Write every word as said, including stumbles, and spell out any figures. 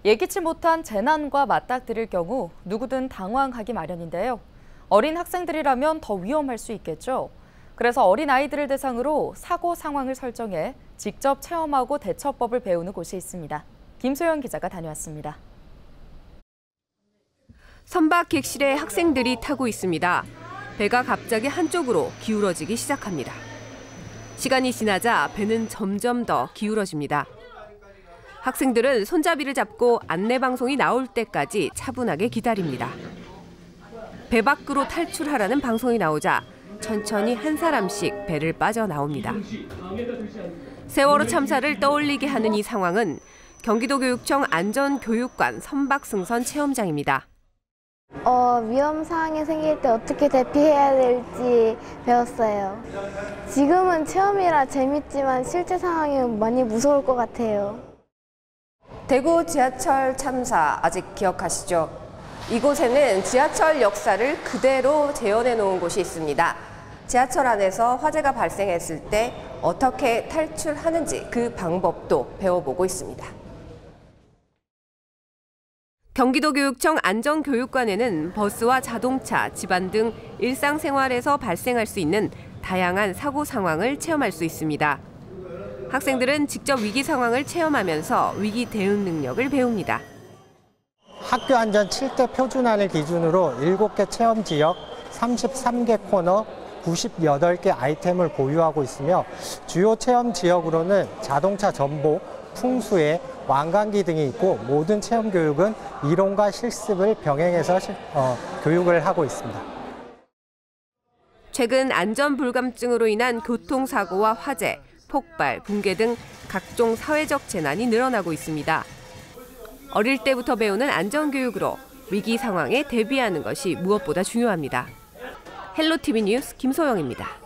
예기치 못한 재난과 맞닥뜨릴 경우 누구든 당황하기 마련인데요. 어린 학생들이라면 더 위험할 수 있겠죠. 그래서 어린 아이들을 대상으로 사고 상황을 설정해 직접 체험하고 대처법을 배우는 곳이 있습니다. 김소영 기자가 다녀왔습니다. 선박 객실에 학생들이 타고 있습니다. 배가 갑자기 한쪽으로 기울어지기 시작합니다. 시간이 지나자 배는 점점 더 기울어집니다. 학생들은 손잡이를 잡고 안내방송이 나올 때까지 차분하게 기다립니다. 배 밖으로 탈출하라는 방송이 나오자 천천히 한 사람씩 배를 빠져나옵니다. 세월호 참사를 떠올리게 하는 이 상황은 경기도교육청 안전교육관 선박승선 체험장입니다. 어, 위험 상황이 생길 때 어떻게 대피해야 될지 배웠어요. 지금은 체험이라 재밌지만 실제 상황이 많이 무서울 것 같아요. 대구 지하철 참사 아직 기억하시죠? 이곳에는 지하철 역사를 그대로 재현해 놓은 곳이 있습니다. 지하철 안에서 화재가 발생했을 때 어떻게 탈출하는지 그 방법도 배워보고 있습니다. 경기도교육청 안전교육관에는 버스와 자동차, 집안 등 일상생활에서 발생할 수 있는 다양한 사고 상황을 체험할 수 있습니다. 학생들은 직접 위기 상황을 체험하면서 위기 대응 능력을 배웁니다. 학교 안전 칠 대 표준안을 기준으로 일곱 개 체험 지역, 삼십삼 개 코너, 구십팔 개 아이템을 보유하고 있으며 주요 체험 지역으로는 자동차 전복, 풍수해, 왕관기 등이 있고 모든 체험 교육은 이론과 실습을 병행해서 어, 교육을 하고 있습니다. 최근 안전 불감증으로 인한 교통사고와 화재, 폭발, 붕괴 등 각종 사회적 재난이 늘어나고 있습니다. 어릴 때부터 배우는 안전교육으로 위기 상황에 대비하는 것이 무엇보다 중요합니다. 헬로티비 뉴스 김소영입니다.